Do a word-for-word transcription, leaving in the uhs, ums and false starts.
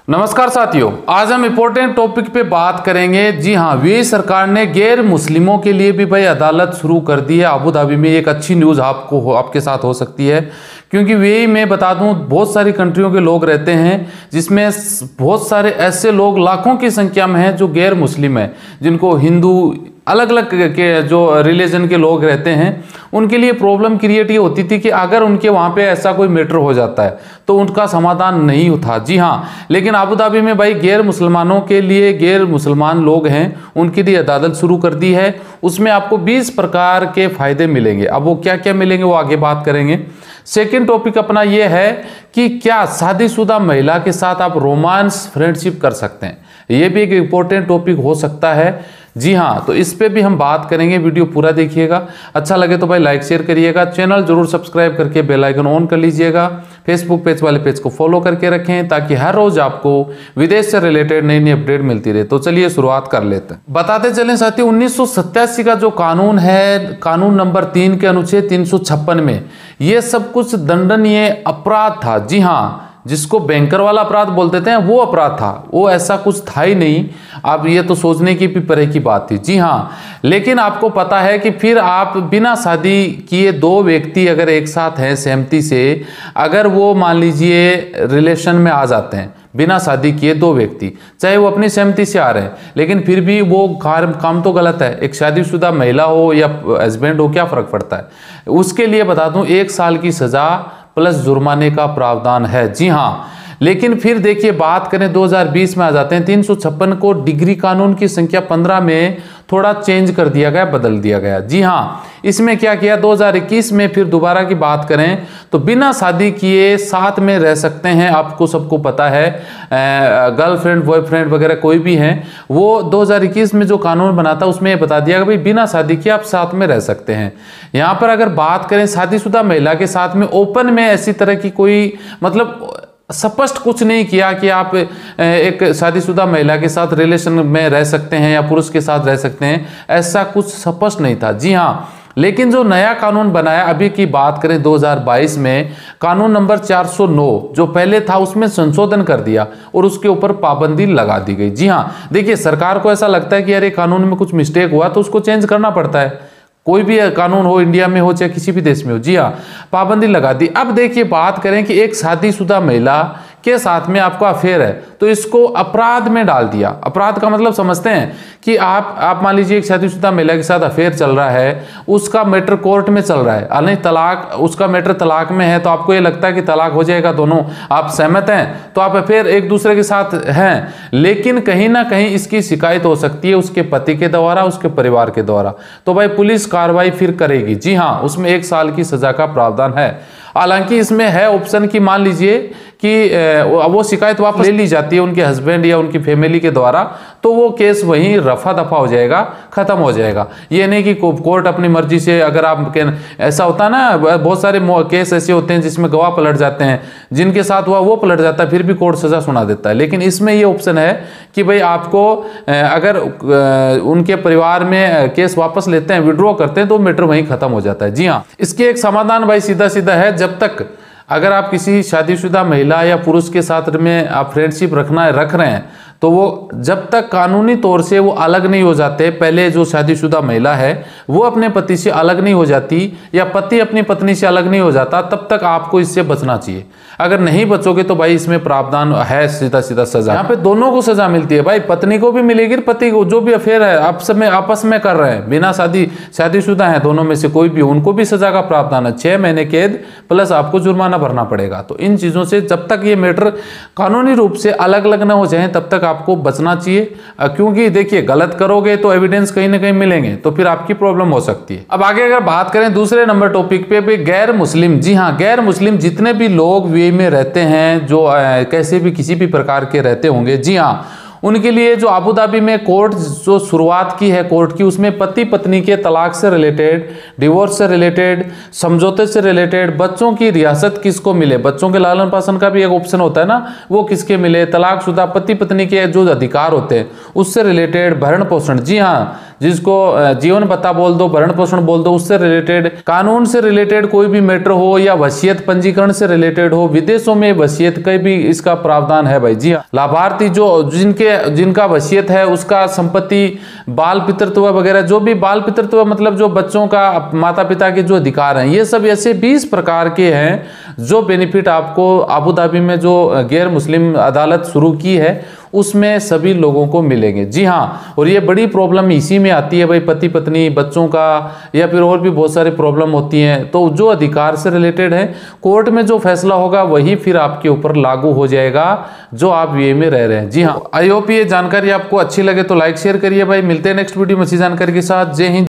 नमस्कार साथियों, आज हम इम्पोर्टेंट टॉपिक पे बात करेंगे। जी हाँ, यूएई सरकार ने गैर मुस्लिमों के लिए भी भाई अदालत शुरू कर दी है अबू धाबी में। एक अच्छी न्यूज़ आपको हो, आपके साथ हो सकती है, क्योंकि यूएई में बता दूं बहुत सारी कंट्रियों के लोग रहते हैं, जिसमें बहुत सारे ऐसे लोग लाखों की संख्या में हैं जो गैर मुस्लिम हैं, जिनको हिंदू अलग अलग के जो रिलीजन के लोग रहते हैं उनके लिए प्रॉब्लम क्रिएट ये होती थी कि अगर उनके वहाँ पे ऐसा कोई मैटर हो जाता है तो उनका समाधान नहीं था। जी हाँ, लेकिन अबू धाबी में भाई गैर मुसलमानों के लिए, गैर मुसलमान लोग हैं उनके लिए अदालत शुरू कर दी है। उसमें आपको बीस प्रकार के फायदे मिलेंगे। अब वो क्या क्या मिलेंगे वो आगे बात करेंगे। सेकेंड टॉपिक अपना ये है कि क्या शादीशुदा महिला के साथ आप रोमांस फ्रेंडशिप कर सकते हैं। ये भी एक इम्पोर्टेंट टॉपिक हो सकता है। जी हाँ, तो इस पे भी हम बात करेंगे। वीडियो पूरा देखिएगा, अच्छा लगे तो भाई लाइक शेयर करिएगा, चैनल जरूर सब्सक्राइब करके बेल आइकन ऑन कर लीजिएगा। फेसबुक पेज वाले पेज को फॉलो करके रखें ताकि हर रोज आपको विदेश से रिलेटेड नई नई अपडेट मिलती रहे। तो चलिए शुरुआत कर लेते हैं। बताते चलें साथियों, उन्नीस सौ सत्तासी का जो कानून है, कानून नंबर तीन के अनुच्छेद तीन सौ छप्पन में ये सब कुछ दंडनीय अपराध था। जी हाँ, जिसको बैंकर वाला अपराध बोलते थे वो अपराध था, वो ऐसा कुछ था ही नहीं। अब ये तो सोचने की भी परे की बात थी। जी हाँ, लेकिन आपको पता है कि फिर आप बिना शादी किए दो व्यक्ति अगर एक साथ हैं सहमति से, अगर वो मान लीजिए रिलेशन में आ जाते हैं बिना शादी किए दो व्यक्ति, चाहे वो अपनी सहमति से आ रहे हैं, लेकिन फिर भी वो काम काम तो गलत है। एक शादीशुदा महिला हो या हस्बैंड हो, क्या फर्क पड़ता है। उसके लिए बता दूं एक साल की सजा प्लस जुर्माने का प्रावधान है। जी हाँ, लेकिन फिर देखिए बात करें दो हज़ार बीस में आ जाते हैं। तीन सौ छप्पन को डिग्री कानून की संख्या पंद्रह में थोड़ा चेंज कर दिया गया, बदल दिया गया। जी हाँ, इसमें क्या किया, दो हज़ार इक्कीस में फिर दोबारा की बात करें तो बिना शादी किए साथ में रह सकते हैं। आपको सबको पता है, गर्लफ्रेंड बॉयफ्रेंड वगैरह कोई भी हैं, वो दो हज़ार इक्कीस में जो कानून बना था उसमें बता दिया कि भाई बिना शादी किए आप साथ में रह सकते हैं। यहाँ पर अगर बात करें शादीशुदा महिला के साथ में ओपन में ऐसी तरह की कोई मतलब स्पष्ट कुछ नहीं किया कि आप एक शादीशुदा महिला के साथ रिलेशन में रह सकते हैं या पुरुष के साथ रह सकते हैं, ऐसा कुछ स्पष्ट नहीं था। जी हाँ, लेकिन जो नया कानून बनाया अभी की बात करें दो हज़ार बाईस में, कानून नंबर चार सौ नौ जो पहले था उसमें संशोधन कर दिया और उसके ऊपर पाबंदी लगा दी गई। जी हाँ, देखिए सरकार को ऐसा लगता है कि अरे कानून में कुछ मिस्टेक हुआ तो उसको चेंज करना पड़ता है, कोई भी कानून हो, इंडिया में हो चाहे किसी भी देश में हो। जी हाँ, पाबंदी लगा दी। अब देखिए बात करें कि एक शादीशुदा महिला के साथ में आपका अफेयर है तो इसको अपराध में डाल दिया। अपराध का मतलब समझते हैं कि आप आप मान लीजिए एक शादीशुदा महिला के साथ अफेयर चल रहा है, उसका मैटर कोर्ट में चल रहा है, नहीं तलाक, उसका मैटर तलाक में है, तो आपको ये लगता है कि तलाक हो जाएगा, दोनों आप सहमत हैं तो आप अफेयर एक दूसरे के साथ हैं, लेकिन कहीं ना कहीं इसकी शिकायत हो सकती है उसके पति के द्वारा, उसके परिवार के द्वारा, तो भाई पुलिस कार्रवाई फिर करेगी। जी हाँ, उसमें एक साल की सजा का प्रावधान है। हालांकि इसमें है ऑप्शन कि मान लीजिए कि वो शिकायत वापस ले ली जाती है उनके हस्बैंड या उनकी फैमिली के द्वारा, तो वो केस वहीं रफा दफा हो जाएगा, खत्म हो जाएगा। ये नहीं कि कोर्ट अपनी मर्जी से, अगर आप ऐसा होता है ना, बहुत सारे केस ऐसे होते हैं जिसमें गवाह पलट जाते हैं, जिनके साथ हुआ वो पलट जाता है, फिर भी कोर्ट सजा सुना देता है। लेकिन इसमें ये ऑप्शन है कि भाई आपको अगर उनके परिवार में केस वापस लेते हैं, विड्रॉ करते हैं, तो मैटर वहीं खत्म हो जाता है। जी हाँ, इसकी एक समाधान भाई सीधा सीधा है, जब तक अगर आप किसी शादीशुदा महिला या पुरुष के साथ में आप फ्रेंडशिप रखना रख रहे हैं तो वो जब तक कानूनी तौर से वो अलग नहीं हो जाते, पहले जो शादीशुदा महिला है वो अपने पति से अलग नहीं हो जाती या पति अपनी पत्नी से अलग नहीं हो जाता, तब तक आपको इससे बचना चाहिए। अगर नहीं बचोगे तो भाई इसमें प्रावधान है सीधा सीधा सजा। यहाँ पे दोनों को सजा मिलती है भाई, पत्नी को भी मिलेगी, पति को, जो भी अफेयर है आपस में आपस में कर रहे हैं, बिना शादी शादीशुदा है दोनों में से कोई भी, उनको भी सजा का प्रावधान है, छह महीने कैद प्लस आपको जुर्माना भरना पड़ेगा। तो इन चीजों से जब तक ये मैटर कानूनी रूप से अलग अलग ना हो जाए तब तक आपको बचना चाहिए, क्योंकि देखिए गलत करोगे तो एविडेंस कहीं ना कहीं मिलेंगे तो फिर आपकी प्रॉब्लम हो सकती है। अब आगे अगर बात करें दूसरे नंबर टॉपिक पे भी गैर मुस्लिम। जी हाँ, गैर मुस्लिम जितने भी लोग यूएई में रहते हैं, जो कैसे भी किसी भी प्रकार के रहते होंगे, जी हाँ, उनके लिए जो अबू धाबी में कोर्ट जो शुरुआत की है कोर्ट की, उसमें पति पत्नी के तलाक से रिलेटेड, डिवोर्स से रिलेटेड, समझौते से रिलेटेड, बच्चों की रियासत किसको मिले, बच्चों के लालन पालन का भी एक ऑप्शन होता है ना, वो किसके मिले, तलाकशुदा पति पत्नी के जो अधिकार होते हैं उससे रिलेटेड, भरण पोषण। जी हाँ, जिसको जीवन भत्ता बोल दो, भरण पोषण बोल दो, उससे रिलेटेड, कानून से रिलेटेड कोई भी मैटर हो या वसीयत पंजीकरण से रिलेटेड हो, विदेशों में वसीयत का भी इसका प्रावधान है भाई। जी हाँ, लाभार्थी जो जिनके जिनका वसीयत है उसका संपत्ति, बाल पितृत्व वगैरह, जो भी बाल पितृत्व मतलब जो बच्चों का माता पिता के जो अधिकार हैं, ये सब ऐसे बीस प्रकार के हैं जो बेनिफिट आपको अबू धाबी में जो गैर मुस्लिम अदालत शुरू की है उसमें सभी लोगों को मिलेंगे। जी हाँ, और ये बड़ी प्रॉब्लम इसी में आती है भाई, पति पत्नी, बच्चों का, या फिर और भी बहुत सारी प्रॉब्लम होती हैं। तो जो अधिकार से रिलेटेड है, कोर्ट में जो फैसला होगा वही फिर आपके ऊपर लागू हो जाएगा जो आप यूएई में रह रहे हैं। जी हाँ, आई होप ये जानकारी आपको अच्छी लगे तो लाइक शेयर करिए भाई। मिलते हैं नेक्स्ट वीडियो में अच्छी जानकारी के साथ। जय हिंद।